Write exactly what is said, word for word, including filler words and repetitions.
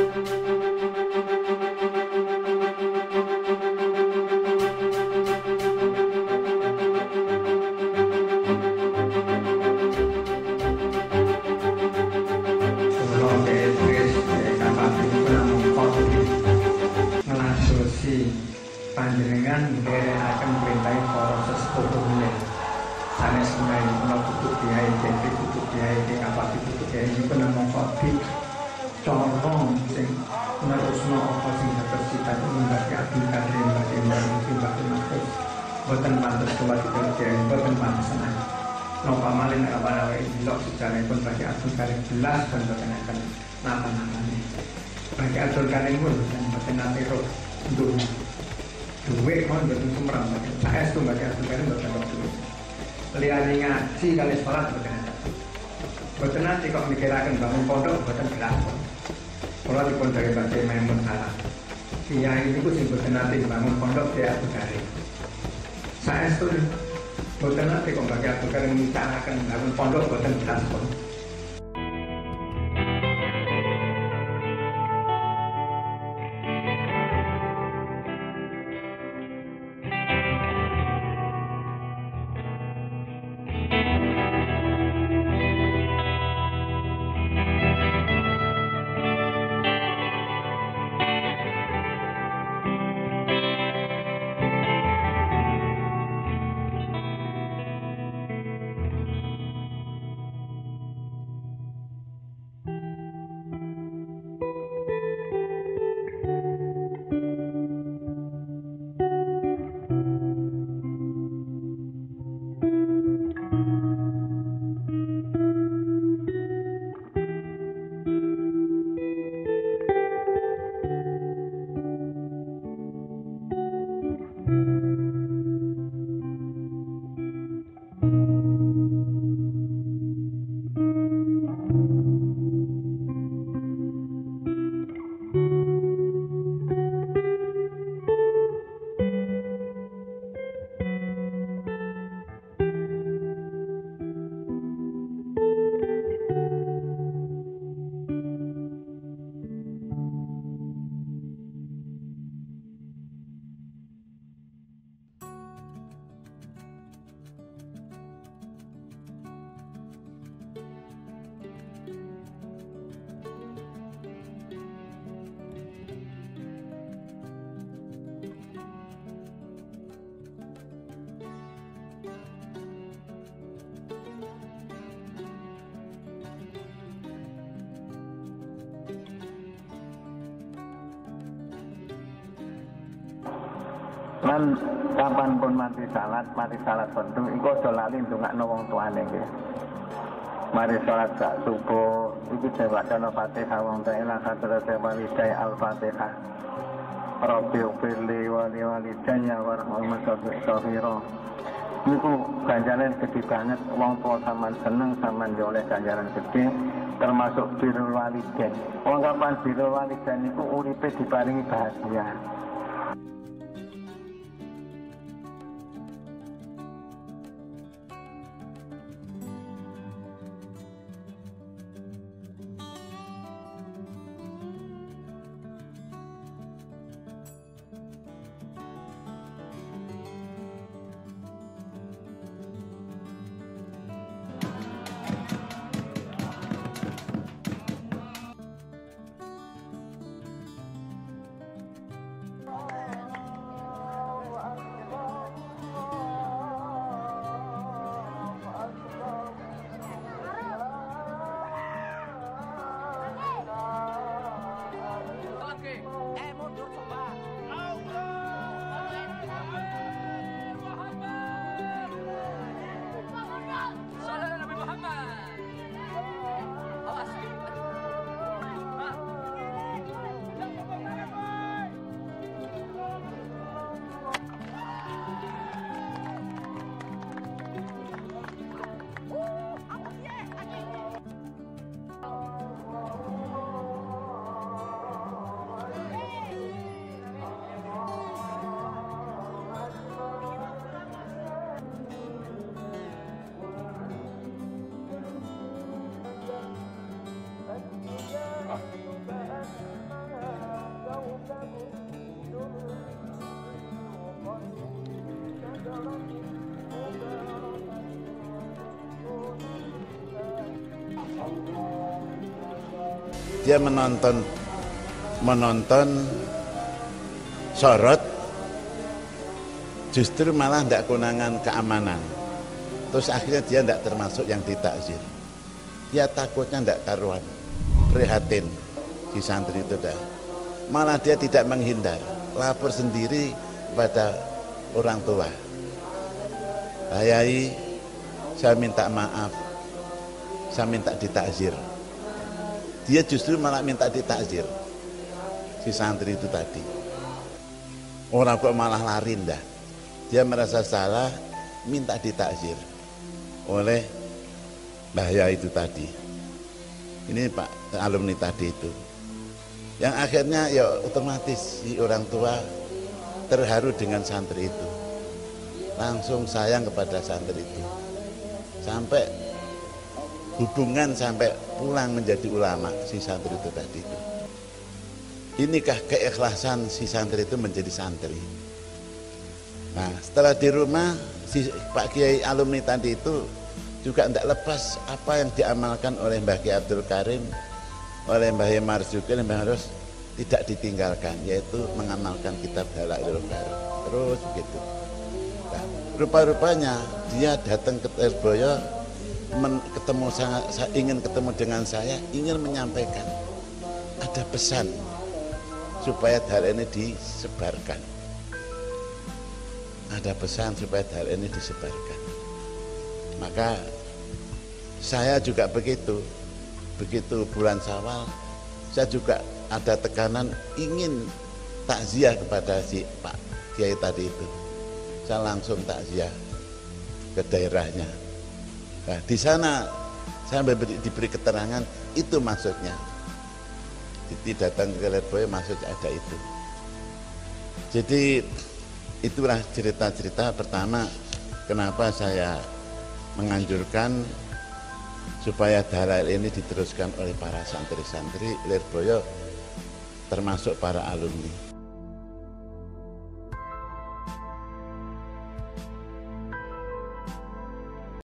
Panjenengan dari akan merintai para sesepuhnya sanes sungai pulau tutup biaya jadi tutup biaya di kapal tutup biaya ini pun nama kopi corong sing nerusno apa sing dapat cita membagi abdi kadri membagi membagi membagi makhluk buatan pantas coba kita biaya buatan pantas senang nopo malin apa-apa ini lok sejarah pun bagi abdi kadri belas dan buatan akan nama-namanya bagi abdi kadri pun dan buatan nanti roh untuk duit kan betul semerang macam saya itu baca sekarang baca betul liani ngaji kali sholat betul betul nanti kok mikirakan bangun pondok betul berapa kalau di pondok dari baca Maimun salah dia ini pun betul nanti bangun pondok dia dari saya itu betul nanti kok baca sekarang mikirakan bangun pondok betul berapa Lan kapanpun mati salat, mati salat fardu iku aja lali ndongakno wong tuane nggih. Mari salat sak subuh iki diwacana Fatihah wong tuane lan hadrate walidai Al-Fatihah. Rabbi firli wa li walidayya warhamhuma safira. Niku ganjaran gede banget, wong tua sampean seneng sampean yo oleh ganjaran gede termasuk birrul walidain. Wong kapan birrul walidain niku uripe diparingi bahagia. dia menonton menonton sorot, justru malah tidak konangan keamanan. Terus akhirnya dia tidak termasuk yang ditakzir. Dia takutnya tidak karuan, prihatin si santri itu dah. Malah dia tidak menghindar, lapor sendiri pada orang tua. Ayai, saya minta maaf, saya minta ditakzir. Dia justru malah minta ditakzir, si santri itu tadi. Orang kok malah lari dah. Dia merasa salah, minta ditakzir oleh bahaya itu tadi. Ini Pak alumni tadi itu. Yang akhirnya ya otomatis si orang tua terharu dengan santri itu. Langsung sayang kepada santri itu. Sampai hubungan sampai pulang menjadi ulama si santri itu tadi itu. Inikah keikhlasan si santri itu menjadi santri. Nah, setelah di rumah si Pak Kiai alumni tadi itu juga tidak lepas apa yang diamalkan oleh Mbah Kiai Abdul Karim, oleh Mbah Kiai Marzuki, oleh Mbah Harus tidak ditinggalkan, yaitu mengamalkan kitab Dalailul Karim. Terus begitu. Nah, rupa-rupanya dia datang ke Lirboyo, ketemu saya, ingin ketemu dengan saya, ingin menyampaikan ada pesan supaya hal ini disebarkan. Ada pesan supaya hal ini disebarkan. Maka saya juga begitu. Begitu bulan Syawal, saya juga ada tekanan ingin takziah kepada si Pak Kiai tadi itu. Saya langsung takziah ke daerahnya. Nah, di sana saya diberi, diberi keterangan itu maksudnya. Jadi datang ke Lirboyo maksudnya ada itu. Jadi itulah cerita-cerita pertama kenapa saya menganjurkan supaya dalail ini diteruskan oleh para santri-santri Lirboyo termasuk para alumni.